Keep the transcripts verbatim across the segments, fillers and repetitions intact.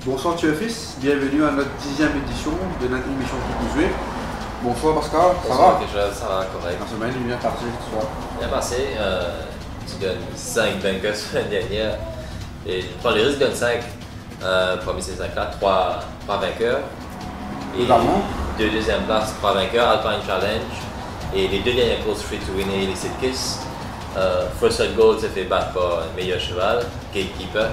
Bonsoir tu es fils, bienvenue à notre dixième édition de notre émission Qui vous jouez. Bonsoir Pascal, ça Bonsoir, va? quelque chose, ça va, correct. La semaine est bien passée ce soir. Bien passé, euh, tu donnes cinq bunkers la semaine dernière. Et je prends le risque de donner cinq. Euh, parmi ces cinq là, trois vainqueurs. Et Notamment deux deuxième place, trois vainqueurs, Alpine Challenge. Et les deux dernières courses Free to Win et les Seed Kiss. Euh, First Shot Gold s'est fait battre par un meilleur cheval, Gatekeeper.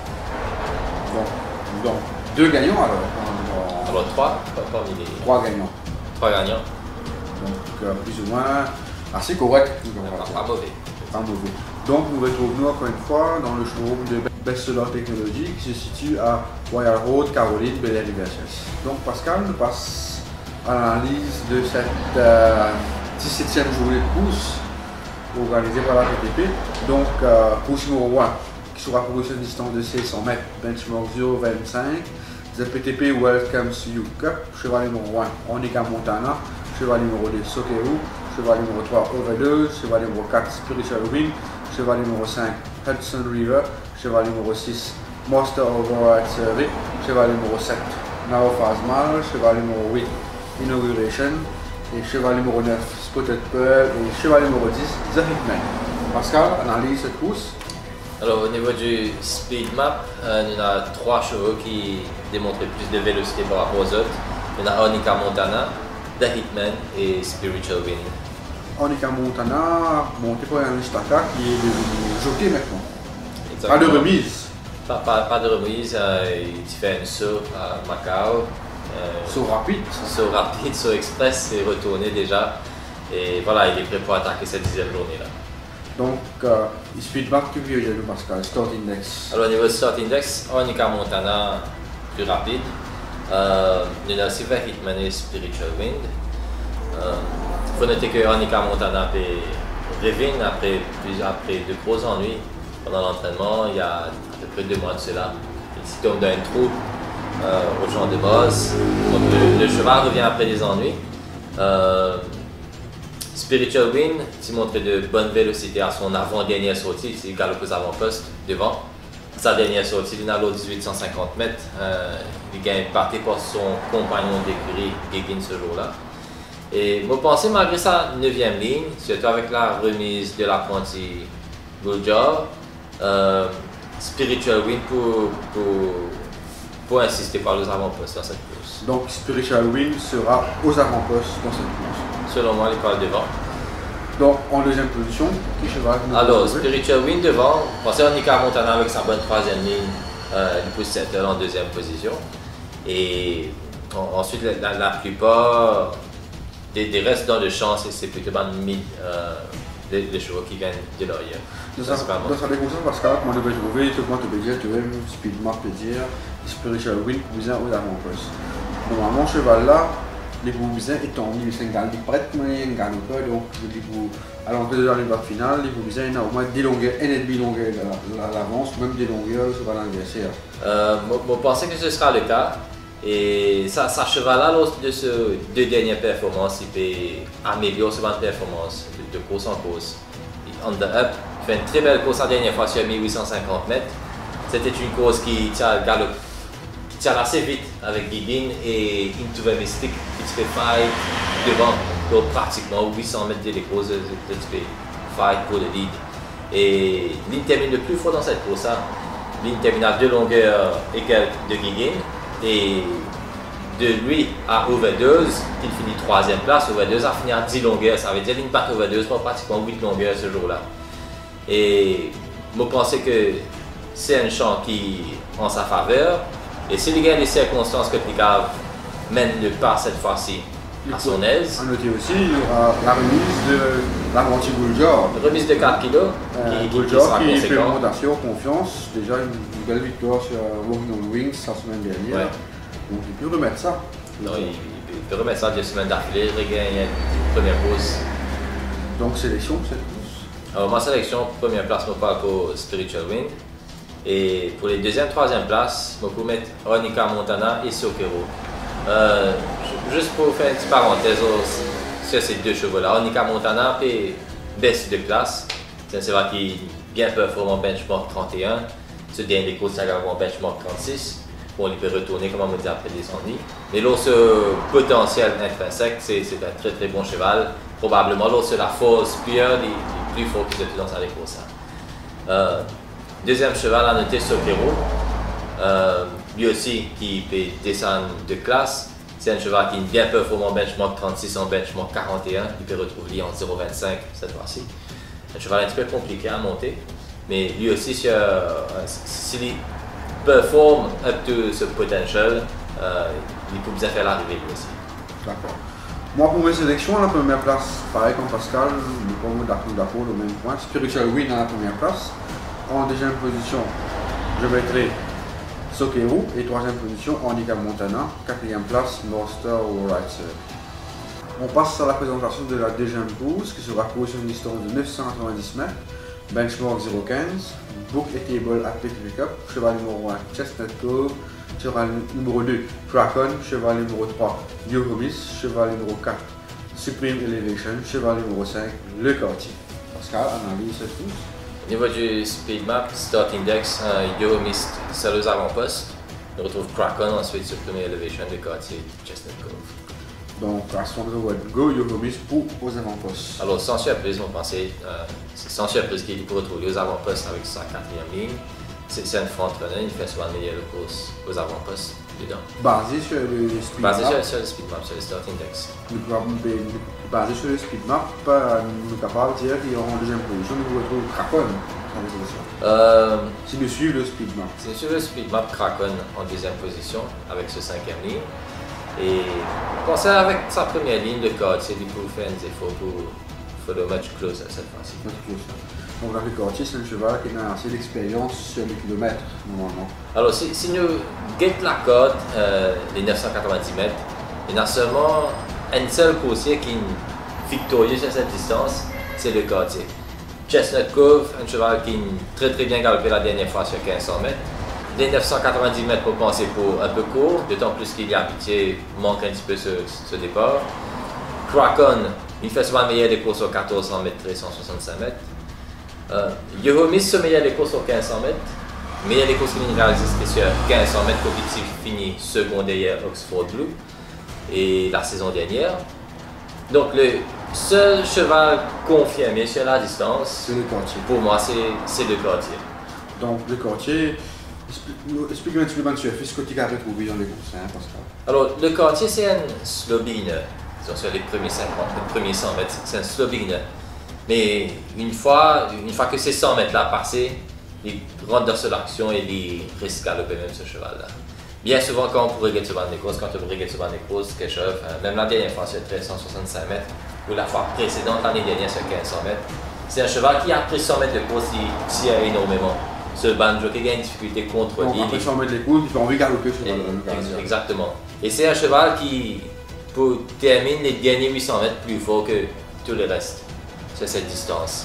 Bon, donc deux gagnants alors. Dans- Alors trois, pas parmi les Trois gagnants. trois gagnants. Donc euh, plus ou moins assez correct. Pas, pas mauvais. Pas mauvais. Donc nous retrouvons encore une fois dans le showroom de Bestseller Technology qui se situe à Royal Road, Caroline, Bel Air U S S. Donc Pascal nous passe à l'analyse de cette euh, dix-septième journée de course organisée par la P T P. Donc euh, course numéro un qui sera pour une distance de six cents mètres, benchmark zéro virgule vingt-cinq. The P T P Welcome to You Cup, cheval numéro un, Onika Montana, cheval numéro deux, Sokeru, cheval numéro trois, Overdose, cheval numéro quatre, Spiritual Wind, cheval numéro cinq, Hudson River, cheval numéro six, Master Override Survey, cheval numéro sept, Now Phasmal, cheval numéro huit, Inauguration, et cheval numéro neuf, Spotted Pearl, et cheval numéro dix, The Hitman. Pascal, analyse cette course. Alors au niveau du speed map, euh, il y a trois chevaux qui démontraient plus de vélocité par rapport aux autres. Il y en a Onika Montana, The Hitman et Spiritual Wind. Onika Montana, monté par un Istaka qui est devenu jockey maintenant. Pas Exactement. de remise. Pas, pas- pas de remise, euh, il fait un saut à Macao. Euh, Saut rapide. saut rapide, saut express, c'est retourné déjà. Et voilà, il est prêt pour attaquer cette dixième journée-là. Donc, euh, il speed map que vieux de Pascal, Start Index. Alors au niveau du start index, Onika Montana plus rapide. Euh, il y en a aussi vers Hitman et Spiritual Wind. Il faut noter que Onika Montana peut revenir après, plus- après de gros ennuis pendant l'entraînement. Il y a à peu près deux mois de cela. Il tombe dans un trou euh, au champ de base. Donc le, le cheval revient après des ennuis. Euh, Spiritual Wind, qui montrait de bonnes vélocités à son avant-dernière sortie, il galope aux avant-postes devant. Sa dernière sortie, il a l'eau dix-huit cent cinquante mètres. Euh, il gagne parti par son compagnon d'écurie, Giggin, ce jour-là. Et je pensais, malgré sa neuvième ligne, surtout avec la remise de l'apprenti Buljar, euh, Spiritual Wind pour, pour, pour insister par les avant-postes dans cette course. Donc, Spiritual Wind sera aux avant-postes dans cette course. Selon moi, il parle devant. Donc, en deuxième position, qui cheval nous Alors, retrouver? Spiritual Wind devant, pensez à Onika Montana avec sa bonne troisième ligne, euh, il pousse Settle en deuxième position. Et en- ensuite, la, la- la plupart des, des restes dans le champ, c'est c'est plutôt dans le mid, euh, les, les chevaux qui viennent de l'arrière. Dans sa Principalement. dans sa découverte, Pascal, comment on devait trouver, tout le monde devait dire, tu veux, speed map peut dire, Spiritual Wind, cousin aux avant-postes. Normalement, ce cheval-là, les Boubizins étant mis cinq gars, ils prêtent, mais ils ne gagnent pas, donc je dis pour, à l'entrée de la ligne finale, les Boubizins, il y a au moins des longueurs, un et demi longueurs à l'avance, même des longueurs sur l'adversaire. Euh, moi, moi, je pensais que ce sera le cas. Et ça, ça cheval-là, lors de ces deux dernières performances, il peut améliorer sa performance de, de course en course. On the up, il fait une très belle course la dernière fois sur mille huit cent cinquante mètres. C'était une course qui tient, galop, qui tient assez vite avec Giggin et Into the Mystic qui se fait fight devant, donc pratiquement huit cents mètres de la course, de se fait fight pour le lead. Et l'In termine le plus fort dans cette course. L'In termine à deux longueurs égales de Giggin. Et de lui à Overdose, il finit troisième place. Overdose a fini à dix longueurs, ça veut dire qu'il bat Overdose pour pratiquement huit longueurs ce jour-là. Et je pensais que c'est un champ qui est en sa faveur. Et si les gars les circonstances que Picard mène le pas cette fois-ci à son aise, À noter aussi, il y aura la remise de l'apprenti Buljar. remise de quatre kilos Euh, qui, qui, qui Buljar sera qui fait conséquent. augmentation, confiance, déjà une, une belle victoire sur euh, Walking on Wings la semaine dernière. Ouais. Donc il peut remettre ça. Non, il, il peut remettre ça deux semaines d'affilée, regagner une première pause. Donc sélection cette course. Alors, ma sélection, première place, je parle pour Spiritual Wind. Et pour les deuxième, troisième places, je peux mettre Onika Montana et Sokeru. Euh, juste pour faire une petite parenthèse sur ces deux chevaux-là, Onika Montana fait baisse de classe. C'est un cheval qui est bien performant en benchmark trente et un. Ce dernier course, ça a en benchmark trente-six. bon, il peut retourner, comme on dit, après des ennuis. Mais là, ce potentiel intrinsèque, c'est un très très bon cheval. Probablement, là, c'est la force pure, les, les plus forts qui se dans sa course. Euh, deuxième cheval à noter, Sokero. Euh, lui aussi, qui peut descendre de classe. C'est un cheval qui est bien performant en benchmark trente-six, en benchmark quarante et un. Il peut retrouver en zéro vingt cinq cette fois-ci. Un cheval un petit peu compliqué à monter. Mais lui aussi, s'il si, performe up to ce potential, euh, il peut bien faire l'arrivée lui aussi. D'accord. Moi, pour mes sélections, à la première place, pareil comme Pascal, le combo d'accord, le même point. Spiritual Win à la première place. En deuxième position, je mettrai Sokero. Et troisième position, Handicap Montana. Quatrième place, Northstar Writer. On passe à la présentation de la deuxième course, qui sera course sur une distance de neuf cent quatre-vingt-dix mètres. Benchmark zéro quinze, Book et Table Athletic Pickup, cheval numéro un Chestnut Cove, cheval numéro deux Kraken, cheval numéro trois Yogomis, cheval numéro quatre Supreme Elevation, cheval numéro cinq Le Quartier. Pascal, analyse cette course. Au niveau du speed map, start index, euh, Yogomis, c'est aux avant-postes. On retrouve Kraken, ensuite Supreme Elevation, Le Quartier, Chestnut Cove. Donc, à son go, Yogomis pour aux avant-postes. Alors, sans surprise, on pensait, euh, c'est sans surprise qu'il peut retrouver aux avant-postes avec sa quatrième ligne. C'est un front-runner, il fait souvent le meilleur de course aux avant-postes dedans. Basé sur le speed Basé map. Basé sur, sur le speed map, sur le start index. Basé sur le speed map, nous sommes capables de dire qu'en deuxième position, nous retrouvons Kraken en position. Euh, si nous suivons le speed map. Si nous suivons le speed map, Kraken en deuxième position avec ce cinquième ligne. Et pensez avec sa première ligne de code, c'est du coup faire un effort pour, pour le match close cette fois-ci. Donc le Quartier, c'est un cheval qui a assez d'expérience sur les kilomètres normalement. Alors si, si nous guettons la côte, euh, les neuf cent quatre-vingt-dix mètres, il y a seulement un seul coursier qui est victorieux sur cette distance, c'est le Quartier. Chestnut Cove, un cheval qui est très très bien galopé la dernière fois sur quinze cents mètres. Les neuf cent quatre-vingt-dix mètres pour penser pour un peu court, d'autant plus qu'il y a pitié, manque un petit peu ce, ce départ. Kraken, il fait souvent le meilleur des courses sur quatorze cents mètres et cent soixante-cinq mètres. Euh, Yogomis se meilleur des courses sur quinze cents mètres. Meilleur des courses qu'il réalise sur quinze cents mètres, Covid finit second derrière Oxford Blue et la saison dernière. Donc le seul cheval confirmé sur la distance, c'est le Quartier. Pour moi, c'est le Quartier. Donc le Quartier. Explique-moi un petit peu sur ce que tu as retrouvé dans les courses, hein, Pascal. Alors, le Quartier, c'est un slow beginner. Sur les premiers cinquante, les premiers cent mètres, c'est un slow beginner. Mais une fois, une fois que ces cent mètres-là passés, il rentre dans cette action et il risque à galoper même ce cheval-là. Bien souvent, quand on pourrait gagner ce banc des courses, quand on pourrait gagner ce banc des courses, quelque chose, même la dernière fois sur treize cent soixante-cinq mètres, ou la fois précédente, l'année dernière sur quinze cents mètres, c'est un cheval qui, après cent mètres de course, il tire énormément. Ce banjo qui a une difficulté contre lui. Après cent mètres de course, il peut envie de galoper sur le Exactement. Et c'est un cheval qui pour terminer les derniers huit cents mètres plus fort que tout le reste sur cette distance.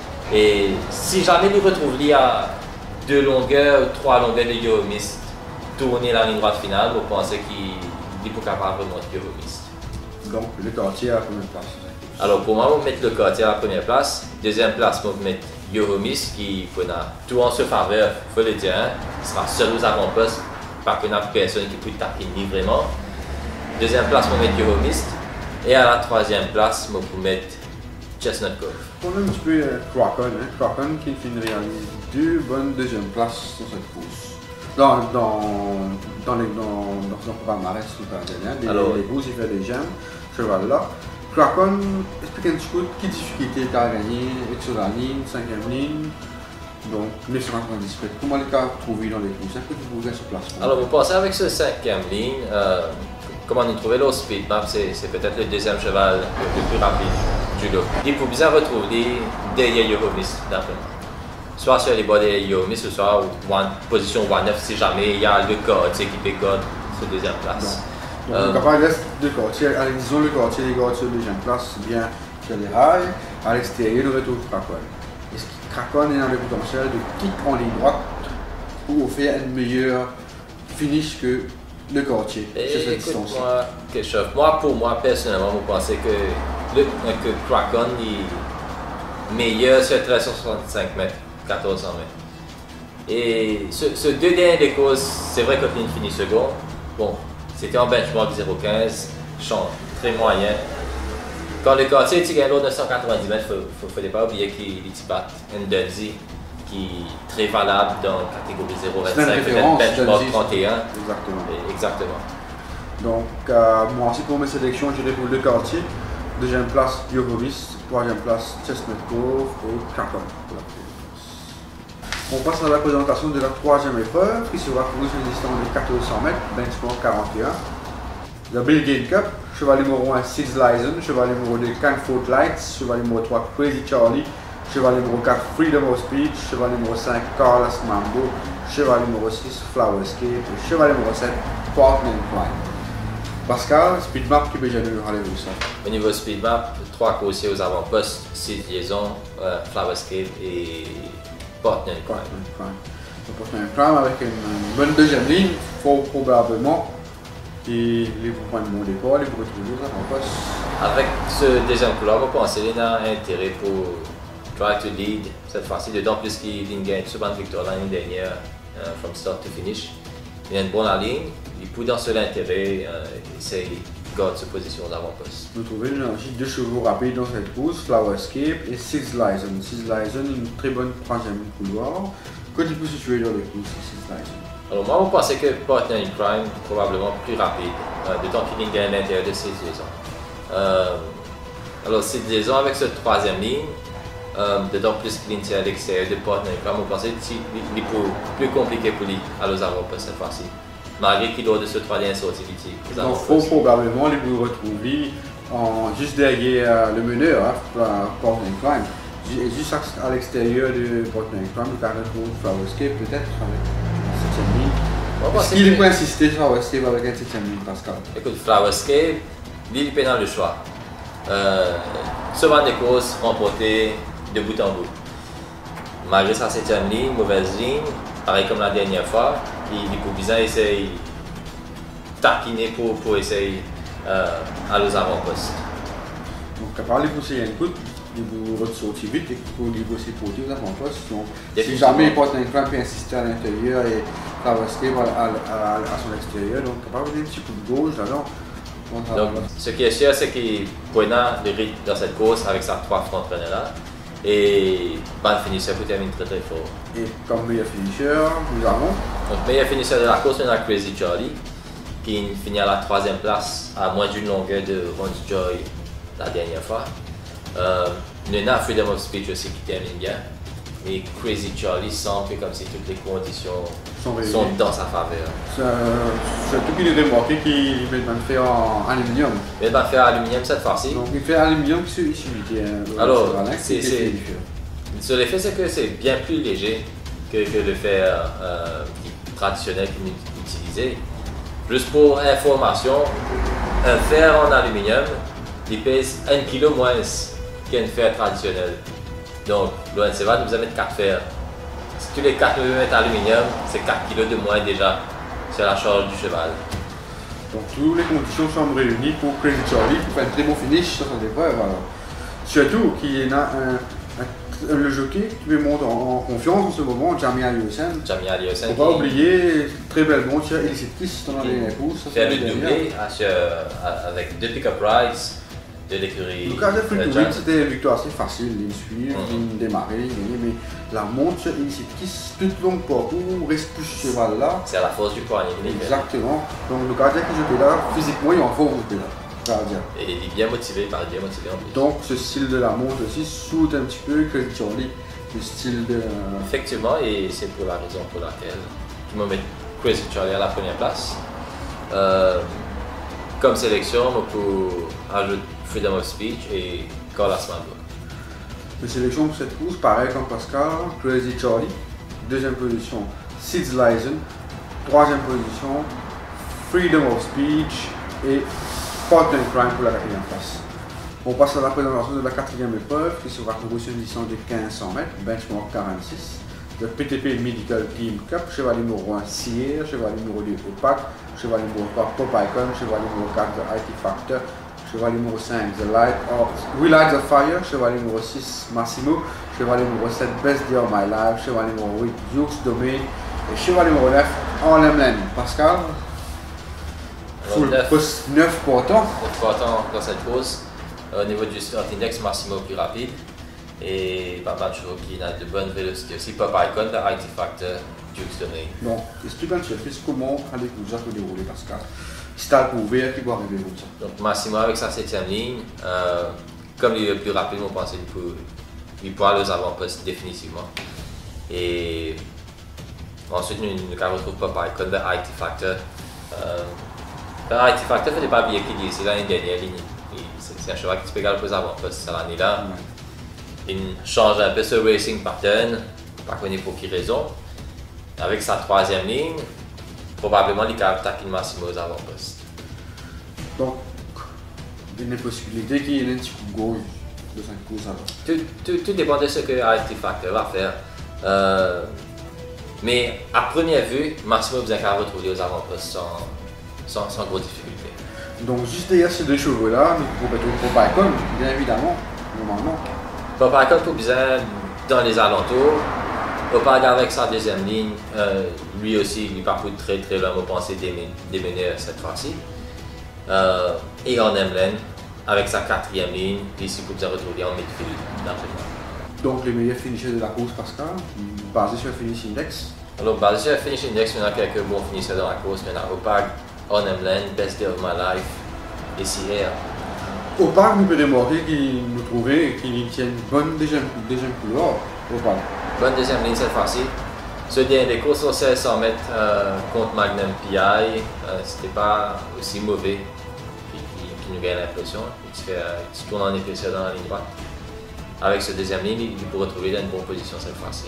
Et si jamais il retrouve lui à deux longueurs, trois longueurs de Yogomis, tourner la ligne droite finale, vous pensez qu'il est pas capable de monter Yogomis. Donc le Quartier à la première place. Alors pour moi, on met le Quartier à la première place. Deuxième place, on met Yogomis qui peut tout en se faveur, il faut le dire, hein, il sera seul aux avant-postes, pas que n'a personne qui peut taper ni vraiment. Deuxième place, on met Yogomis. Et à la troisième place, on peut mettre Chestnut Cove. On a un petit peu euh, Kraken, hein, Kraken qui finit réalise deux bonnes deuxièmes places sur cette course. Dans, dans, dans, les, dans, dans son palmarès tout à l'heure, les, Alors, les courses, il fait des gemmes, cheval là. Kraken, explique un petit peu quelle difficulté tu as gagné avec sur la ligne, cinquième ligne, donc neuf cent quatre-vingt-dix mètres. Comment les as trouvé dans les courses? Est-ce que tu pouvais ce placement? Alors, vous pensez avec ce cinquième ligne, euh, comment on trouvé le speed map, c'est peut-être le deuxième cheval le, le plus rapide du lot. Il faut bien retrouver derrière Yogomis, d'après moi. Soit sur les bords de Yogomis, soit en position one neuf si jamais il y a le Quartier qui pécote sur deuxième place. Donc, donc euh, capable de Quartier, disons le Quartier, les gars sur deuxième place, bien sur les rails, à l'extérieur, nous retrouve Kraken. Est-ce que Kraken est dans le potentiel de kick en ligne droite pour faire un meilleur finish que le Quartier sur cette distance? Moi, quelque chose. Moi, pour moi, personnellement, je pensais que, le, que Kraken est meilleur sur treize cent soixante-cinq mètres, quatorze cents mètres. Et ce, ce deux derniers des courses, c'est vrai que Lynn finit second. Bon, c'était en benchmark zéro quinze, champ très moyen. Quand le quartier est gagné neuf cent quatre-vingt-dix mètres, il ne faut pas oublier qu'il bat un Dundee qui est très valable dans la catégorie zéro vingt-cinq, peut-être benchmark trente et un. Exactement. Et, exactement. Donc, euh, moi aussi pour mes sélections, j'irai pour le quartier. Deuxième place, Djokovic. Troisième place, Chestnut-Cove et Capon. On passe à la présentation de la troisième épreuve qui sera courue sur une distance de quatorze cents mètres, benchmark quarante et un. La Bill Gates Cup, cheval numéro un, Sid Leisen, cheval numéro deux, Canfoot Lights, cheval numéro trois, Crazy Charlie, cheval numéro quatre, Freedom of Speech, cheval numéro cinq, Carlos Mambo, cheval numéro six, Flowerscape et cheval numéro sept, Portland Climb. Pascal, speed map qui peut gagner le rendez-vous ça. Au niveau speed map, trois coursiers aux avant-postes, six liaisons, euh, Flowerscape et Portland Climb. Portland Climb avec une bonne deuxième ligne, fort probablement. Et les points de mon départ, les bruits toujours en poste. Avec ce deuxième couleur, on pense qu'il a intérêt pour try to lead cette fois-ci, d'autant plus qu'il gagne souvent une victoire l'année dernière, uh, from start to finish. Il a une bonne ligne, il peut dans seul intérêt, uh, essayer de garder sa position d'avant-poste. Nous trouvons aussi deux chevaux rapides dans cette course, Flowerscape et Six Leisen. Six Leisen, une très bonne troisième couloir. Quand il peut se situer dans les courses, Six Leisen. Alors moi, je pensais que Portland Climb est probablement plus rapide, euh, d'autant qu'il gagne à l'intérieur de ses liaisons. Euh, alors ces liaisons avec cette troisième ligne, euh, d'autant plus qu'il est à l'extérieur de Portland Climb, je pensais qu'il est plus compliqué pour lui à los avant-postes cette fois-ci. Malgré qu'il doit de ce troisième sortie vite. Donc faut probablement les vous retrouver en, juste derrière le meneur, hein, Portland Climb. Juste à l'extérieur de Portland Climb, vous pouvez retrouver Flowerscape peut-être avec septième ligne. Est-ce qu'il peut insister sur Flowerscape avec une septième ligne, Pascal? Écoute, Flowerscape, il est dans le choix. Euh, souvent des courses remportées de bout en bout. Malgré sa septième ligne, mauvaise ligne, pareil comme la dernière fois, il, il peut bien essayer de taquiner pour, pour essayer euh, à los avant-postes. Donc, à part les pousser un coup, il vous ressortir vite et pour lui aussi pour aux avant-postes. Donc, si jamais il porte un cramp et insister à l'intérieur et Flowerscape à, à, à, à son extérieur, donc capable de donner un petit coup de gauche alors. Donc, ce qui est sûr, c'est qu'il prend le rythme dans cette course avec sa trois front-runners là. Et ban finisseur peut terminer très très fort. Et comme meilleur finisseur, nous avons. Donc, meilleur finisseur de la course, on a Crazy Charlie, qui finit à la troisième place à moins d'une longueur de Ron Joy la dernière fois. Euh, on a Freedom of Speech aussi qui termine bien. Et Crazy Charlie semble que comme si toutes les conditions sont, sont dans sa faveur. Surtout qu'il est remarqué qu'il va le faire en aluminium. Il va le faire en aluminium cette fois-ci. Donc il fait aluminium qui se suit. Alors, sur l'effet, c'est que c'est bien plus léger que, que le fer euh, traditionnel qu'on utilisait. Juste pour information, un fer en aluminium, il pèse un kilo moins qu'un fer traditionnel. Donc, l'O N C V A nous a mis quatre fers. Si tous les quatre millimètres aluminium, c'est quatre kilos de moins déjà sur la charge du cheval. Donc, toutes les conditions sont réunies pour Crazy Charlie pour faire un très bon finish sur son épreuve. Surtout qu'il y a un, un, le jockey qui me monte en, en confiance en ce moment, Jamie Alliosen. Jamie Alliosen. Il ne faut pas oublier, très belle montre sur Illicit Kiss dans les courses. Faire le doublé avec deux pick-up rides. De l'écurie. Le cas de Free to Win, c'était une victoire assez facile, ligne suivre, ligne démarrer, gagner, mais la montre sur Illicit Kiss, toute longue parcours, reste plus ce cheval là. C'est à la force du poignet. Exactement. Donc le gardien qui j'étais là, physiquement, il est en forme là, gardien. Et il est bien motivé, il paraît bien motivé en plus. Donc ce style de la montre aussi saute un petit peu Crazy Charlie, le style de. Effectivement, et c'est pour la raison pour laquelle je me mets Crazy Charlie à la première place. Euh, comme sélection, on peut ajouter Freedom of Speech et Carlos Mambo. Les sélections pour cette course, pareil comme Pascal, Crazy Charlie, deuxième position, Sid Leisen, troisième position, Freedom of Speech et Portland Climb pour la quatrième place. On passe à la présentation de la quatrième épreuve qui sera courue sur une distance de quinze cents mètres, benchmark quarante-six. Le P T P Medical Team Cup, cheval numéro un Sierra, cheval numéro deux Opac, cheval numéro trois Pop Icon, cheval numéro quatre I T Factor, cheval numéro cinq, The Light of, We Light of Fire, cheval numéro six, Massimo, cheval numéro sept, Best Day of My Life, cheval numéro huit, Duke's Domain, et cheval numéro neuf, Harlem Lane. Pascal, full poste neuf portants. neuf portants dans cette course. Au niveau du Start Index, Massimo plus rapide. Et pas mal de chevaux qui a de bonnes vélocités aussi. Pop Icon, le I T Factor, Duke's Domain. Donc, explique un petit peu comment aller courir peut dérouler, Pascal. C'est à couvrir qui va arriver comme ça. Donc Massimo avec sa septième ligne, euh, comme il est le plus rapide, on pense qu'il peut, il pourra aller aux avant-postes définitivement. Et ensuite, nous, nous retrouvons Pop Icon, le I T Factor. Euh, le I T Factor, il ne fait pas bien qu'il dit, c'est l'année dernière ligne. C'est un cheval qui peut gagner aux avant-postes cette année-là. Il change un peu ce racing pattern, pas connu pour quelle raison. Avec sa troisième ligne, probablement il va attaquer Massimo aux avant-postes. Donc, il y a une possibilité qu'il y ait un petit coup de gauche de cinq courses alors. Tout, tout, tout dépend de ce que I T Factor va faire. Euh, mais à première vue, Massimo a besoin qu'à retrouver aux avant-postes sans, sans, sans grosse difficulté. Donc, juste derrière ces deux chevaux-là, nous pouvons mettre pour Bacon, bien évidemment, normalement. Pop Icon pour besoin dans les alentours. Opag avec sa deuxième ligne, euh, lui aussi, il parcourt très très loin, on pensait démener cette fois-ci. Euh, et en Emlen, avec sa quatrième ligne, ici pour se retrouver en midfield d'après moi. Donc les meilleurs finishers de la course, Pascal, basés sur le finish index. Alors basé sur le finish index, on a quelques bons finisseurs dans la course. On a Opag, On Emlen, Best Day of My Life et Sierra. Opag, nous pouvons remarquer qu'il nous trouvait qu'il tient une bonne deuxième, deuxième couleur. Opag. Bonne deuxième ligne cette fois-ci. Ce dernier course au seize cents mètres euh, contre Magnum P I, euh, c'était pas aussi mauvais qu'il nous gagne l'impression. Il, fait, euh, il se tourne en épaisseur dans la ligne droite. Avec ce deuxième ligne, il peut retrouver dans une bonne position cette fois-ci.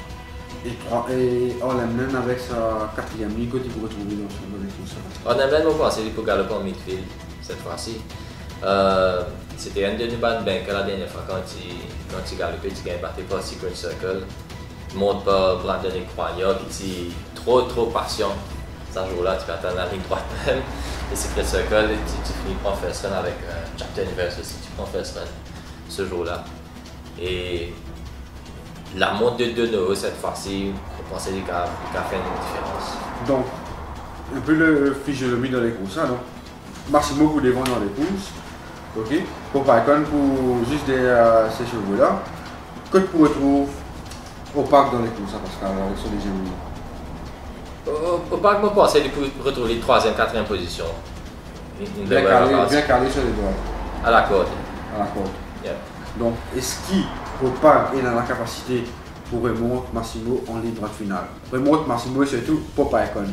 Et Orlemlen avec sa quatrième ligne, il peut retrouver dans son bonne course. Orlemlen, on pense qu'il peut galoper en midfield cette fois-ci. Euh, C'était un de nos bandes banques la dernière fois quand il, quand il galopait, il gagnait battu par Secret Circle. Il monte par Brandon et Croignard, puis il est trop trop patient. Ce jour-là, tu peux attendre la ligne droite même. Et Secret Circle, tu, tu finis par first run avec euh, Chapter Universe aussi, tu prends first run ce jour-là. Et la monte de deux nouveaux cette fois-ci, on pensait qu'il a, qu'il a fait une différence. Donc, un peu le physionomie dans les courses, hein, donc Massimo pour devant dans les courses, ok, pour Bacon pour juste derrière ces chevaux-là, que tu retrouves au parc dans les courses, hein, parce qu'avec son deuxième ligne. Au, au parc, je pensais qu'il pouvait retrouver troisième, quatrième position. Une bien, calé, bien calé sur les doigts. À la corde. À la corde. Yeah. Donc, est-ce qu'il au parc est dans la capacité pour remonter Massimo en ligne droite finale? Remonte Massimo et surtout pour Bacon.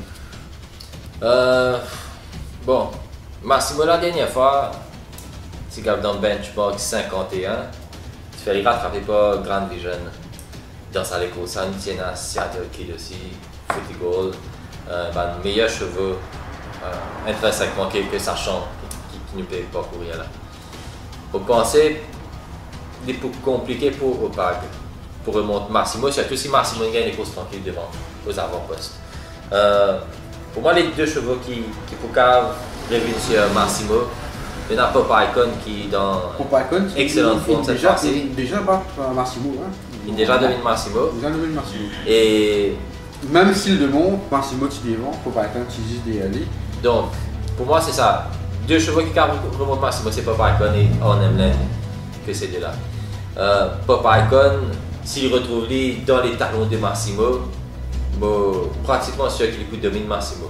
Euh, bon, Massimo la dernière fois, c'est comme dans le benchmark cinquante et un, tu fais rattraper pas Grand Vision dans sa course. Ça nous tient à Seattle Kid aussi, Footy Gold, euh, ben, meilleurs chevaux, euh, intrinsèquement quelques sachants qui, qui, qui nous peuvent pas courir là. Pour penser, c'est plus compliqué pour Opag, pour remonter Massimo, surtout si Massimo gagne les courses tranquilles devant, aux avant-postes. Euh, Pour moi, les deux chevaux qui, qui peuvent revenir sur Massimo, il y en a Pop Icon qui est dans Icon, excellente forme cette fois-ci. Il déjà battu Massimo. Hein. Il déjà domine Massimo. Il déjà domine Massimo. Et même s'il demande, Massimo tu devant, Pop Icon tu juste derrière lui. Donc, pour moi, c'est ça. Deux chevaux qui remontent Massimo, c'est Pop Icon et On Emlen que ces deux-là. Euh, Pop Icon, s'il retrouve lui dans les talons de Massimo, bon, pratiquement sûr qu'il domine Massimo.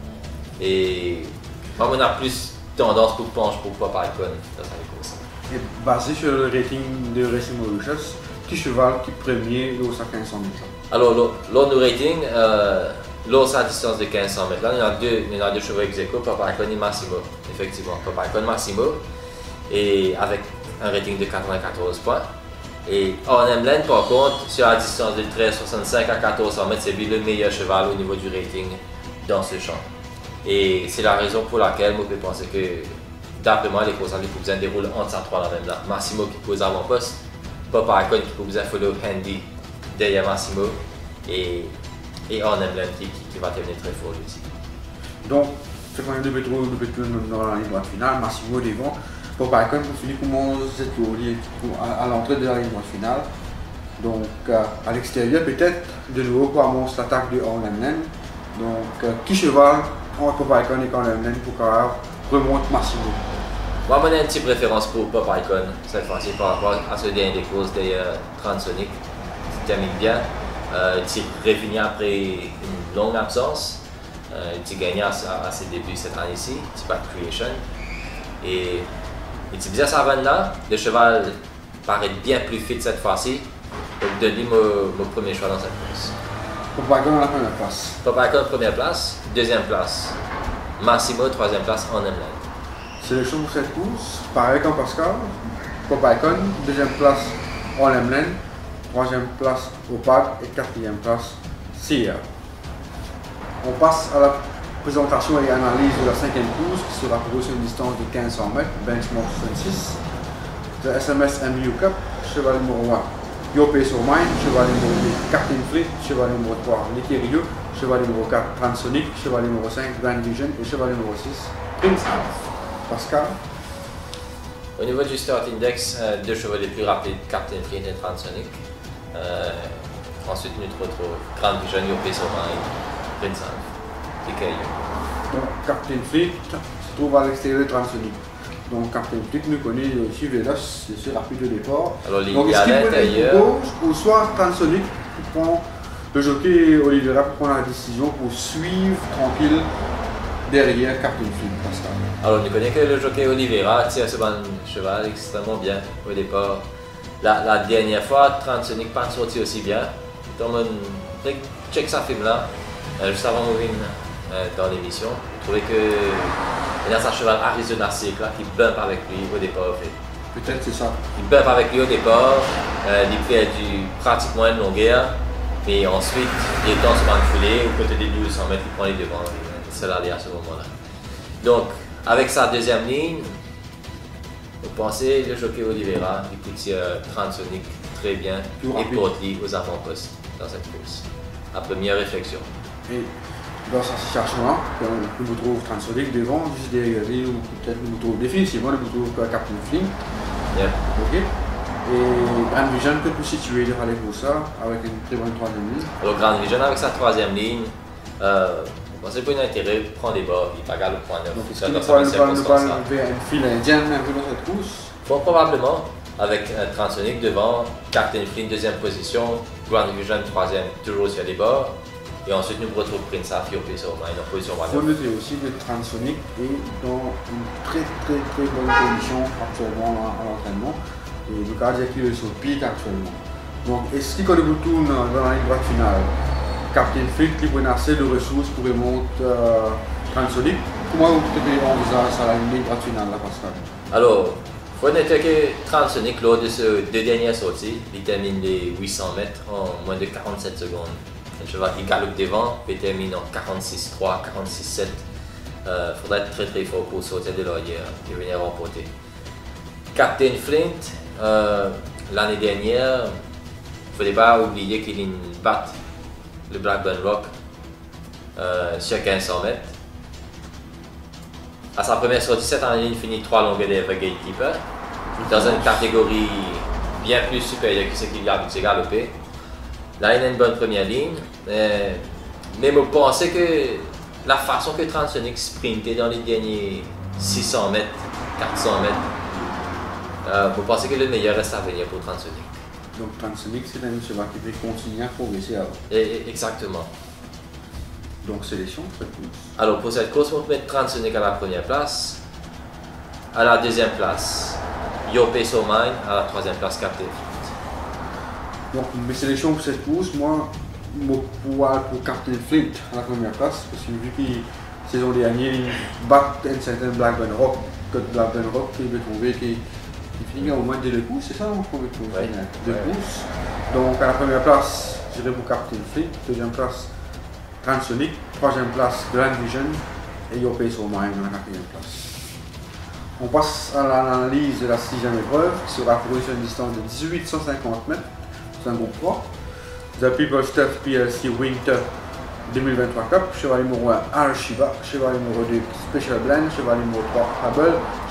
Et moi, on a plus tendance pour pencher pour Pop Icon dans sa course. Et basé sur le rating de Racing Mauritius, qui cheval qui premier l'eau à quinze cents mètres? Alors, l'autre rating, euh, l'eau à distance de quinze cents mètres, là, il y en a deux, il y en a deux chevaux ex aequo, Pop Icon et Massimo. Effectivement, Pop Icon, Massimo, et avec un rating de quatre-vingt-quatorze points. Et On Emlen, par contre, sur la distance de treize soixante-cinq à quatorze cents mètres, c'est lui le meilleur cheval au niveau du rating dans ce champ. Et c'est la raison pour laquelle on peut penser que, d'après moi, les courses les plus besoin déroulent entre ces trois là même là. Massimo qui pose avant-poste, Pop Icon qui peut besoin follow handy derrière Massimo, et, et On Emlen qui, qui, qui va devenir très fort aussi. Donc, c'est quand même deux pétrole, deux pétrole dans la ligne droite finale, Massimo devant. Pop Icon pour finir comment vous êtes lié à, à l'entrée de la ligne finale. Donc euh, à l'extérieur peut-être de nouveau pour annoncer l'attaque de Orlemnen. Donc euh, qui cheval entre Pop Icon et Orlemnen pour qu'on remonte Massimo. Moi, j'ai une petite préférence pour Pop Icon cette fois-ci par rapport à ce dernier des courses des euh, Transonic. Il termine bien. Euh, il est revenu après une longue absence. Euh, il a gagné à, à ses débuts cette année-ci. Il bat Creation. Et il dit bien ça là. Le cheval paraît bien plus fit cette fois-ci. Donc, de lui, mon, mon premier choix dans cette course. Pop Icon à la première place. Pop Icon, première place. Deuxième place, Massimo, troisième place, Orlemnen. Sélection pour cette course, pareil comme Pascal. Pop Icon, deuxième place, Orlemnen. Troisième place, Opag. Et quatrième place, Sia. On passe à la présentation et analyse de la cinquième course qui sera courue sur une distance de quinze cents mètres, benchmark soixante-six. De S M S M U Cup, cheval numéro un. Yopé sur Mine, cheval numéro deux. Captain Fleet, cheval numéro trois. Liquerio, cheval numéro quatre. Transonic, cheval numéro cinq. Grand Vision et cheval numéro six. Prince Alf. Pascal. Au niveau du start index, euh, deux chevaux les plus rapides, Captain Fleet et Transonic. Euh, ensuite, nous retrouvons Grand Vision, Yopé sur Mine, Prince Alf, Liquerio. Donc, Captain Fleet se trouve à l'extérieur de Transonic. Donc, Captain Fleet nous connaît aussi Veloce, c'est rapide au départ. Alors, il Donc, y est-ce a qu'il à peut être l'intérieur. gauche ou soit Transonic qui prend le jockey Oliveira pour prendre la décision pour suivre tranquille derrière Captain Fleet, Pascal. Alors, on ne connaît que le jockey Oliveira, tire ce bon cheval extrêmement bien au départ. La, la dernière fois, Transonic pas sorti aussi bien. Donc, on check sa film là, euh, juste avant de venir euh, dans l'émission. Je trouvais que il y a sa cheval Arizona Silk là qui bump avec lui au départ. En fait. Peut-être c'est ça. Il bump avec lui au départ, euh, il fait du pratiquement une longueur, mais ensuite il est dans ce banc foulé, au côté des deux cents mètres, il prend les devants. C'est là à ce moment-là. Donc, avec sa deuxième ligne, vous pensez le jockey Oliveira, il peut tirer Transonic très bien et porte-lui aux avant-postes dans cette course. À première réflexion. Et dans cette situation-là, on vous trouve Transonic devant, juste derrière lui, ou peut-être nous trouve définitivement, nous trouve Captain Fleet. Yeah. Ok. Et Grand Vision peut nous situer dans les courses avec une très bonne troisième ligne. Alors, Grand Vision avec sa troisième ligne. Euh, C'est pas un intérêt, prend des bas, il paga le point neuf. Donc, est-ce qu'il nous parle vers une file indienne un peu dans cette course? Bon, probablement, avec un Transonic devant, Captain Flynn deuxième position, Grand Vision troisième, toujours sur les bords. Et ensuite, nous retrouvons Prince Alf, Yopé sur Mine, en position Il faut noter aussi que Transonic est dans une très très très bonne condition actuellement à l'entraînement. Et le cas dire qu'il est sur le pic actuellement. Donc, est-ce qu'il connaît beaucoup dans la ligne droite finale? Captain Fleet qui prend assez de ressources pour remonter euh, Transonic. Comment vous envisagez ça la ligne droite finale là, Pascal? Alors, il faut noter que Transonic, lors de ces deux dernières sorties, il termine les huit cents mètres en moins de quarante-sept secondes. Un cheval qui galope devant, il termine en quarante-six trois, quarante-six sept. Il euh, faudra être très très fort pour sortir de l'arrière et venir remporter. Captain Flint, euh, l'année dernière, il ne fallait pas oublier qu'il bat le Blackburn Rock euh, sur quinze cents mètres. À sa première sortie, cette année, il finit trois longueurs derrière Gatekeeper, dans une catégorie bien plus supérieure que ce qu'il a habitué à galoper. Là, il a une bonne première ligne, mais, mais je pensais que la façon que Transonic sprintait dans les derniers six cents mètres, quatre cents mètres, euh, je pensais que le meilleur reste à venir pour Transonic. Donc Transonic, c'est un cheval qui peut continuer à progresser avant. Et, exactement. Donc sélection pour cette course. Alors pour cette course, on peut mettre Transonic à la première place. À la deuxième place, Yopé sur Mine. À la troisième place, Captain Fleet. Donc mes sélections pour cette course, moi, je pouvoir pour Captain Fleet à la première place, parce que vu qu'il saison dernière, il bat un certain Blackburn Rock, que Blackburn Rock, il veut trouver qu'il finit au moins deux courses, c'est ça on peut trouver ouais. deux ouais. courses. Donc à la première place, j'irai pour Captain Fleet, deuxième place Transonic, troisième place Grand Vision et Yopé sur Mine à la quatrième place. On passe à l'analyse de la sixième épreuve qui sera courue sur une distance de dix-huit cent cinquante mètres. C'est un groupe trois. The People's Stuff P L C Winter deux mille vingt-trois Cup, cheval numéro un Al Shiba, cheval numéro deux Special Blend, cheval numéro trois Hubble,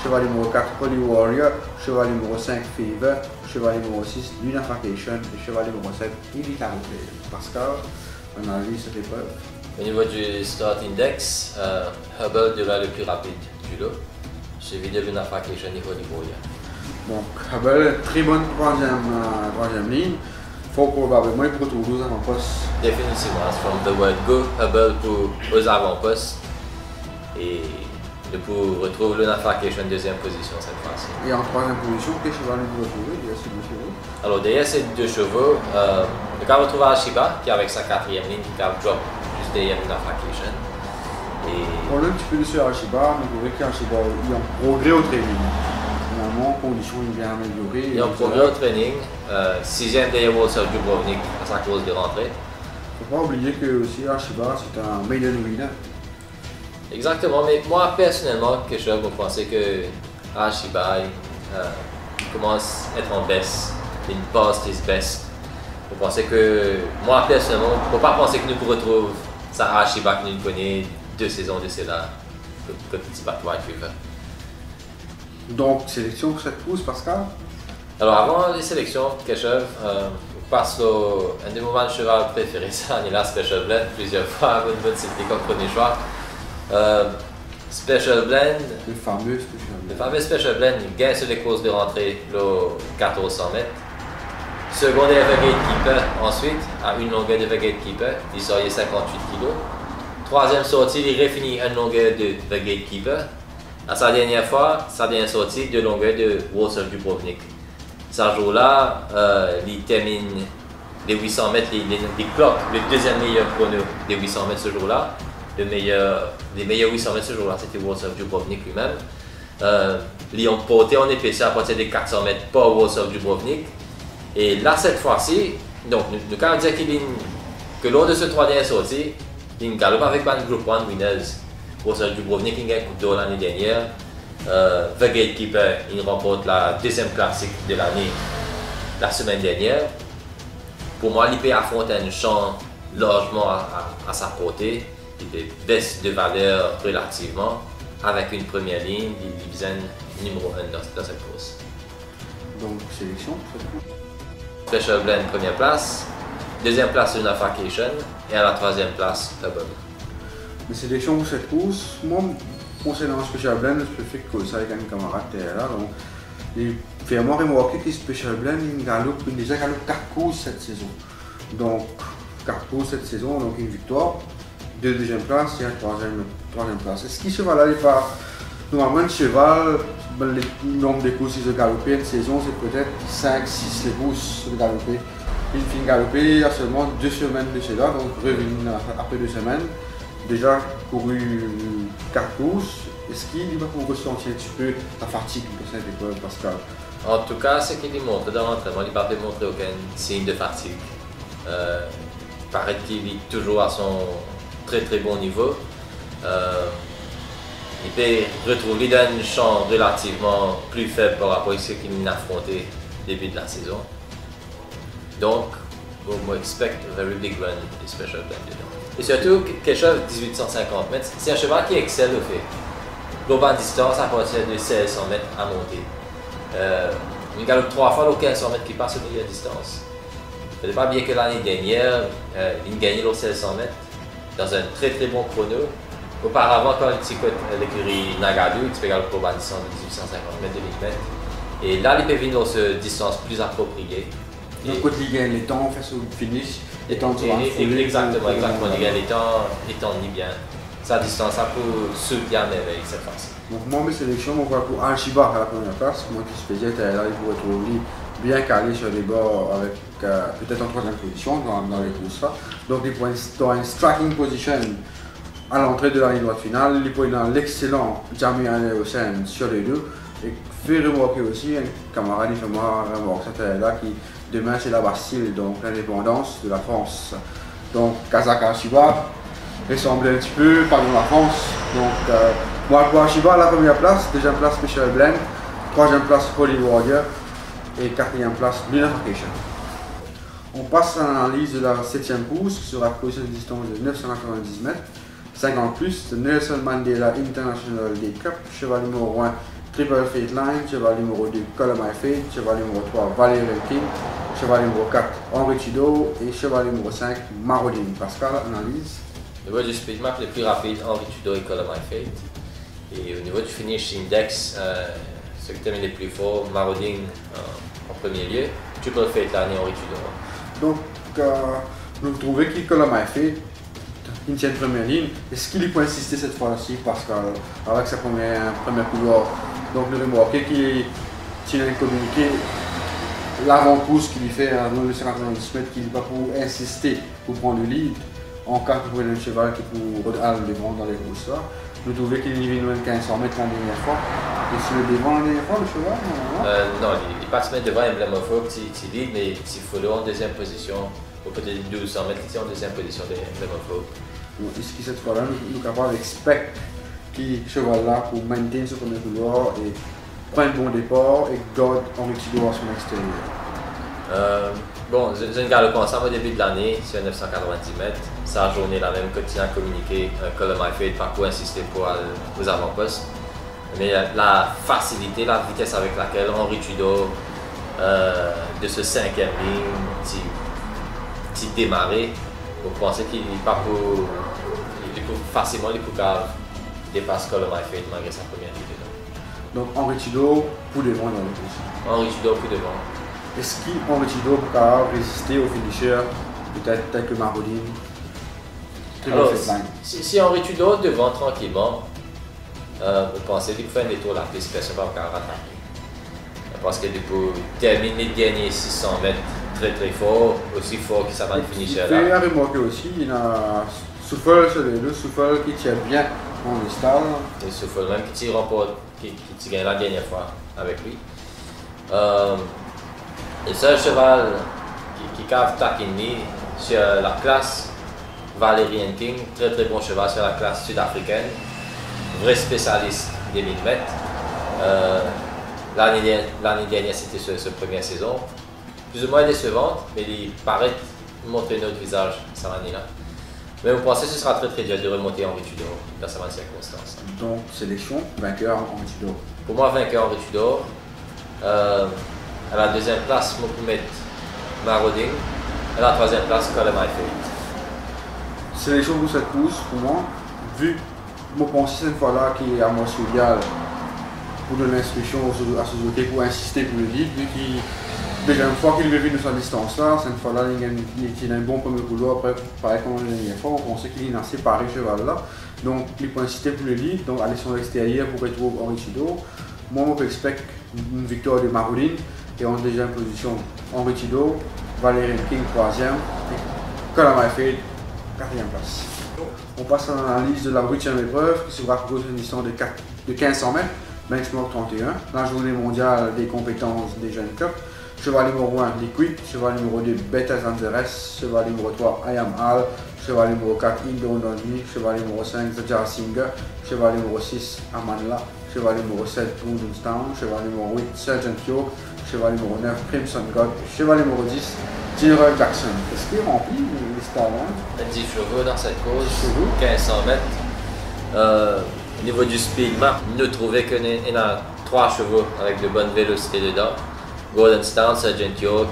cheval numéro quatre Holy Warrior, cheval numéro cinq Fever, cheval numéro six Unification et cheval numéro sept Elite Arrêté. Pascal, analyse cette épreuve. Au niveau du start index, euh, Hubble devient le plus rapide du lot, suivi de Unification et Holy Warrior. Donc Hubble, très bonne troisième, euh, troisième ligne. Fort probablement pour retrouver aux avant-postes. Définitivement, from the word go, Hubble pour aux avant-postes. Et de pour retrouver l'Unification deuxième position cette fois-ci. Et en troisième position, quel cheval nous retrouver? Il y a ces deux chevaux. Alors derrière ces deux chevaux, euh, on va retrouver Ashiba qui avec sa quatrième ligne qui va drop juste derrière l'Unification. Et on a un petit peu de sur Ashiba, mais vous verrez qu'Ashiba est en progrès au training. Finalement, conditions bien améliorées. Il est en progrès au training, euh, sixième derrière Walter Dubrovnik à sa course de rentrée. Il ne faut pas oublier que aussi Ashiba c'est un maiden winner. Exactement, mais moi personnellement, que je pensais que Ashiba euh, commence à être en baisse, il passe his best. Je pensais que moi personnellement, il ne faut pas penser que nous retrouvons ça Ashiba que nous connaissons deux saisons de cela, que petit bateau à suivre. Donc, sélection pour cette course, Pascal? Alors, avant les sélections, Keshev, euh, on passe au, un des moments de cheval préféré, ça, on est là, Special Blend, plusieurs fois, bonne bonne c'était comme premier choix. Euh, Special Blend, le fameux Special Blend. Le fameux Special Blend, il gagne sur les courses de rentrée, le quatorze cents mètres. Secondaire de Gatekeeper, ensuite, à une longueur de Gatekeeper, il sort cinquante-huit kilos. Troisième sortie, il réfinit une longueur de The Gatekeeper. À sa dernière fois, sa dernière sortie de longueur de Walter Dubrovnik. Ce jour-là, euh, il termine les huit cents mètres, il, il, il cloque le deuxième meilleur chrono des huit cents mètres ce jour-là. Le meilleur, les meilleurs huit cents mètres ce jour-là, c'était Walter Dubrovnik lui-même. Euh, ils ont porté en épaisseur à partir des quatre cents mètres par Walter Dubrovnik. Et là, cette fois-ci, donc, nous, nous pouvons dire qu'il que lors de ce troisième sortie, il galope avec un groupe un winners. Walter Dubrovnik il gagne Coupe d'Or l'année dernière. Euh, The Gatekeeper il remporte la deuxième classique de l'année la semaine dernière. Pour moi, l'I P affronte un champ largement à, à, à sa portée. Il baisse de valeur relativement avec une première ligne, il divisionne numéro un dans, dans cette course. Donc, sélection pour cette course. Special Blend première place, deuxième place Unification et à la troisième place Hubble. Mais sélection pour cette course, moi, concernant Special Blend, je préfère que ça avec un camarade là. Donc, il fait vraiment remarquer que Special Blend, il galope, il déjà galope quatre courses cette saison. Donc, quatre courses cette saison, donc une victoire, deux deuxième place et un troisième, troisième place. Est-ce qu'il cheval n'est pas normalement le cheval, ben, le nombre de courses qu'il a galopé une saison, c'est peut-être cinq six les courses qu'il a galopé. Il finit galoper il y a seulement deux semaines de cela, donc revenu après deux semaines. Déjà couru quatre courses, est-ce qu'il va pouvoir ressentir un petit peu la fatigue de cette épreuve, Pascal? En tout cas, ce qu'il montre dans l'entraînement, il n'a pas fait montrer aucun signe de fatigue. Euh, il paraît qu'il est toujours à son très très bon niveau. Euh, il peut retrouver dans un champ relativement plus faible par rapport à ce qu'il a affronté au début de la saison. Donc, on expect a very big run de Special Blend dedans. Et surtout, quelque chose de dix-huit cent cinquante mètres, c'est un cheval qui excelle au fait. Global distance à partir de seize cents mètres à monter. Euh, il galope trois fois le quinze cents mètres qui passe au milieu de distance. Ce n'est pas bien que l'année dernière, euh, il gagnait le seize cents mètres dans un très très bon chrono. Auparavant, quand il ticote l'écurie Nagadu, il peut galoper global distance de dix-huit cent cinquante mètres, deux mille mètres. Et là, il peut venir dans une distance plus appropriée. Donc, quand il gagne les temps, on fait son finish, les temps de exactement, exactement. Il gagne les temps, les temps ni bien. Sa distance, ça peut soutenir à merveille cette fois-ci. Donc, moi, mes sélections, on voit pour Ashiba à la première place. Moi qui se faisais, là, il pourrait trouver bien calé sur les bords avec euh, peut-être en troisième position dans, dans les courses là. Donc, il pourrait dans une striking position à l'entrée de la ligne droite finale. Il pourrait dans l'excellent Jamie Hussein sur les deux. Et fait remarquer aussi un camarade, il fait moi remarquer cette là qui demain c'est la Bastille, donc l'indépendance de la France. Donc Kazakh Ashiba ressemble un petit peu, pardon, la France. Donc euh, moi pour Ashiba à la première place, deuxième place Special Blend, troisième place Holy Warrior et quatrième place Unification. On passe à l'analyse de la septième course qui sera posée à une distance de neuf cent quatre-vingt-dix mètres, cinquante plus, de Nelson Mandela International Day Cup, cheval numéro un Triple Fate Line, cheval numéro deux, Color My Fate, cheval numéro trois, Valerian King, cheval numéro quatre, Henri Tudor et cheval numéro cinq, Marauding. Pascal, analyse. Au niveau du speed map, le plus rapide, Henri Tudor et Color My Fate. Et au niveau du finish index, euh, ceux qui terminent les plus forts, Marauding euh, en premier lieu, Triple Fate Line et Henri Tudor. Donc, euh, nous trouvons qu'il Color My Fate, une tienne première ligne. Est-ce qu'il peut insister cette fois-ci, Pascal, avec sa première, première couloir? Donc, nous remarquons qu'il tient à communiquer l'avant-pouce qu'il fait à deux cent quatre-vingt-dix mètres, qu'il va pour insister pour prendre le lead en cas que vous prenez un cheval qui pour aller devant dans les courses là. Nous trouvons qu'il y avait quinze cents mètres la dernière fois. Et sur le devant la dernière fois, le cheval? Non, euh, non il, il passe mettre devant Emblem of Hope, il lead, mais il follow en deuxième position, ou peut-être douze cents mètres, il est en deuxième position de Emblem of Hope. Est-ce que cette fois-là, nous sommes capables d'expecter qui cheval là pour maintenir ce premier couloir et prendre un bon départ et garde Henri Tudor à son extérieur? Euh, bon, je, je ne garde pas ensemble au début de l'année, sur neuf cent quatre-vingt-dix mètres. Sa journée la même, continue à communiquer, euh, Color My Fate, pas pour insister pour aller aux avant-postes. Mais la, la facilité, la vitesse avec laquelle Henri Tudor, euh, de ce cinquième ligne, qui démarrer, vous pensez qu'il n'est pas pour, il peut facilement les coups dépasse Color My Fate malgré sa première ligne. Donc Henri Tudor pour devant dans le course. Henri Tudor pour devant. Est-ce qu'Henri Tudor peut résister au finisher, peut-être tel que Marauding? Alors, si, si Henri Tudor devant tranquillement, euh, vous pensez qu'il peut faire un détour la piste, personne ne va encore attaquer. Parce que du coup, il termine les derniers six cents mètres très très fort, aussi fort que ça va le finisher là. Et à remarquer aussi, il y a Souffle sur les deux, Souffle qui tient bien dans les stalls. Et Souffle même qui tire remporte, qui, qui gagne la dernière fois avec lui. Euh, le seul cheval qui, qui cave Takini sur la classe Valerian King, très très bon cheval sur la classe sud-africaine, vrai spécialiste des mille mètres. Euh, L'année dernière, c'était sa, sa première saison, plus ou moins décevante, mais il paraît montrer notre visage cette année-là. Mais vous pensez que ce sera très très dur de remonter Henri Tudor dans sa circonstance. Donc, sélection, vainqueur Henri Tudor. Pour moi, vainqueur Henri Tudor. Euh, à la deuxième place, je peux mettre Marauding. À la troisième place, Color My Fate. Sélection pour cette course, pour moi, vu que je pense cette fois-là qu'il est à Montréal pour donner l'instruction à Suzuki pour insister pour le lead, vu qu'il déjà une fois qu'il est venu de sa distance là, cette fois-là il a un bon premier couloir, après pareil comme la dernière fois, on pensait qu'il est assez séparé cheval là, donc il peut insister pour le lead, donc aller sur l'extérieur pour retrouver Henri Tudor. Moi je expecte une victoire de Marauding et en deuxième position Henri Tudor, Valerian King troisième et Color My Fate quatrième place. On passe à l'analyse de la huitième épreuve qui sera composée d'une distance de quinze cents mètres. Benchmark trente et un, la journée mondiale des compétences des jeunes cup. Cheval numéro un, Liquid. Cheval numéro deux, Beta Zanzeres. Cheval numéro trois, I Am Al. Cheval numéro quatre, Indononi. Cheval numéro cinq, Zajar Singer. Cheval numéro six, Amanla. Cheval numéro sept, Woodstown. Cheval numéro huit, Sergeant York. Cheval numéro neuf, Crimson God. Cheval numéro dix, General Jackson. Est-ce qu'il remplit les stars? dix chevaux dans cette course, quinze cents mètres. Euh, Au niveau du speed map, nous trouvons qu'il y a trois chevaux avec de bonnes vélocités dedans. Golden Star, Sergeant York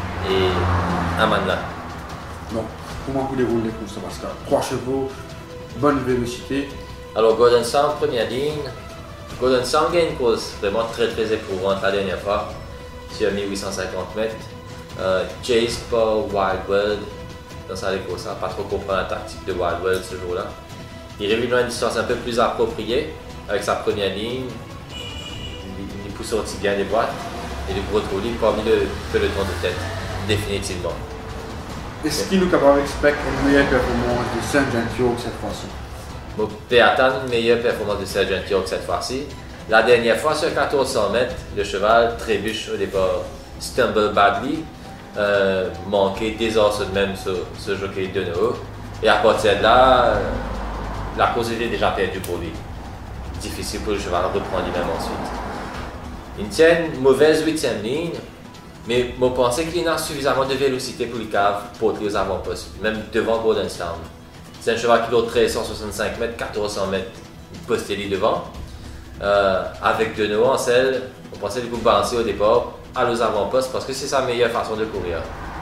et Amanla. Donc, comment vous déroulez les courses, Pascal? Trois chevaux, bonne vélocité. Alors, Golden Star, première ligne. Golden Star gagne une course vraiment très très éprouvante la dernière fois, sur mille huit cent cinquante mètres. Euh, chase par Wild World dans sa course, pas trop comprendre la tactique de Wild World ce jour-là. Il est revenu à une distance un peu plus appropriée avec sa première ligne. Il, il pousse sorti bien des boîtes et le gros trou libre parmi le peloton de tête, définitivement. Est-ce qu'il nous est capable d'expecter une meilleure performance de Sergeant York cette fois-ci? On peut attendre une meilleure performance de Sergeant York cette fois-ci. La dernière fois, sur quatorze cents mètres, le cheval trébuche au départ. Stumble badly, euh, manqué désordre de même ce, ce jockey de nouveau. Et à partir de là, euh, la course était déjà perdue pour lui. Difficile pour le cheval de reprendre lui-même ensuite. Il tient une mauvaise huitième ligne, mais je pensais qu'il a suffisamment de vélocité pour le cave pour porter aux avant-postes, même devant Golden Star. C'est un cheval qui doit treize cent soixante-cinq mètres, quatorze cents mètres, posté lui devant. Euh, avec de nouveau en selle, on pensait du coup balancer au départ à los avant-postes parce que c'est sa meilleure façon de courir.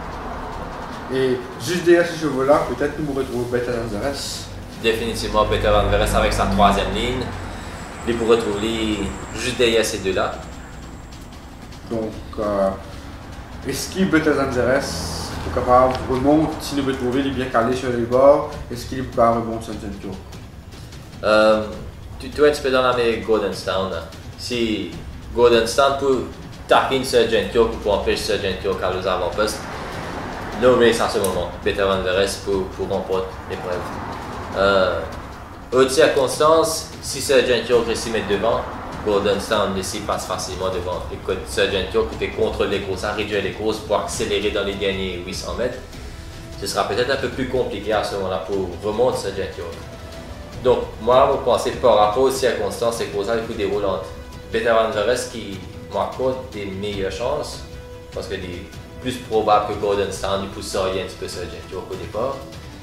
Et juste derrière ces chevaux-là, peut-être nous retrouvons Better Than the Rest. Définitivement Better Than the Rest avec sa troisième ligne. Et pour retrouver juste derrière ces deux-là. Donc, euh, est-ce qu'il Better Than the Rest est capable de remonter, si nous retrouver, il est bien calé sur les bords, est-ce qu'il est capable de remonter sur le tour? Euh, tu, tu es un petit peu dans l'Amérique Golden Town. Si Golden Town peut taper sur Gentio ou pour empêcher Gentio à los avant-postes, no race à ce moment. Better Than the Rest pour, pour remporter l'épreuve. Euh, autre circonstance, si Gentio réussit à mettre devant, Golden Town laisse passe facilement devant. Et que Gentio qui contrôle les courses, à réduire les courses pour accélérer dans les derniers huit cents mètres, ce sera peut-être un peu plus compliqué à ce moment-là pour remonter Gentio. Donc, moi, je pense par rapport aux circonstances, c'est pour ça qu'il faut des roulantes. Better Than the Rest qui m'accorde des meilleures chances, parce que c'est plus probable que Golden Town puisse sortir un petit peu sur Gentio au départ.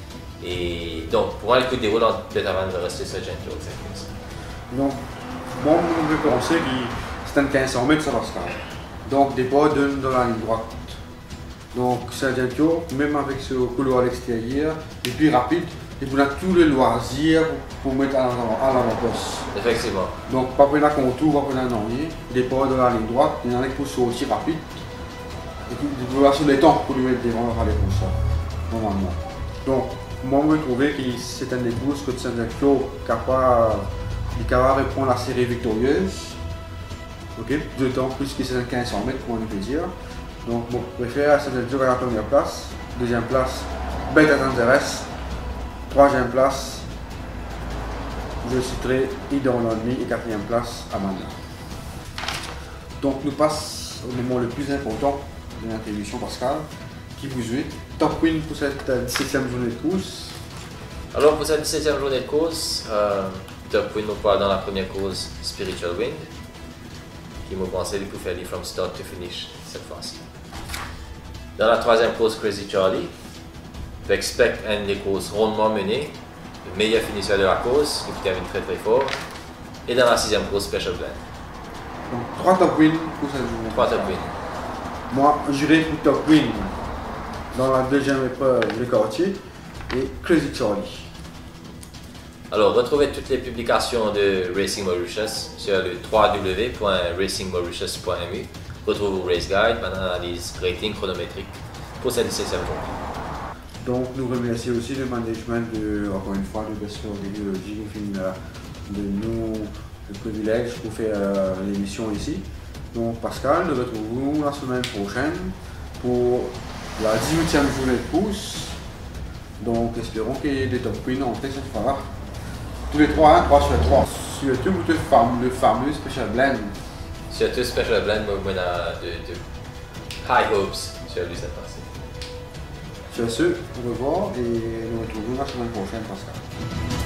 Et donc, pour moi, il faut des roulantes Better Than the Rest sur Gentio, c'est Donc, moi, je vais penser que c'est un quinze cents mètres sur la scale. Donc, départ donne dans la ligne droite. Donc, c'est Gentio, même avec ce couloir à l'extérieur, est plus rapide. Et vous avez tous les loisirs pour mettre à l'avant-poste. Effectivement. Donc, pas prendre un contour, pas prendre un ennuyer. Départ de la ligne droite, il y en a qui poussent aussi rapide. Et puis, vous avez sur les temps pour lui mettre devant le rallye comme ça, normalement. Donc, moi, je trouve que c'est un des courses que Saint-Jean-Claude est capable de répondre à la série victorieuse. Ok, d'autant plus que c'est un quinze cents mètres, pour un plaisir. Donc, je préfère Saint-Jean-Claude à la première place. Deuxième place, Better Than the Rest. Troisième place, je citerai Idon Lonely et quatrième place, Amanda. Donc nous passe au moment le plus important de l'intervention, Pascal, qui vous souhaite top win pour cette dix-septième journée de course. Alors pour cette dix-septième journée de course, euh, top win nous parle dans la première course Spiritual Wind, qui m'a pensé de faire aller from start to finish cette fois-ci. Dans la troisième course Crazy Charlie, expect une des courses rondement menées, le meilleur finisseur de la course, qui termine très très fort, et dans la sixième course Special Blend. Donc trois top wins pour cette journée. Trois top wins. Moi, j'irai pour top win dans la deuxième épreuve, le quartier, et Crazy Charlie. Alors, retrouvez toutes les publications de Racing Mauritius sur le w w w point racing mauritius point m u. Retrouvez vos race guide, une analyse rating chronométrique pour cette dix-septième journée. Donc nous remercions aussi le management de, encore une fois, de Best Radiology de nous le privilège pour faire euh, l'émission ici. Donc Pascal, nous retrouvons la semaine prochaine pour la dix-huitième journée de course. Donc espérons qu'il y ait des top wins en fait cette fois-là. Tous les trois, hein, trois sur les trois. Surtout pour le fameux, le fameux Special Blend. Surtout Special Blend, moi, de, de high hopes sur lui cette fois-ci. Sur ce, au revoir et nous retrouvons la semaine prochaine, Pascal.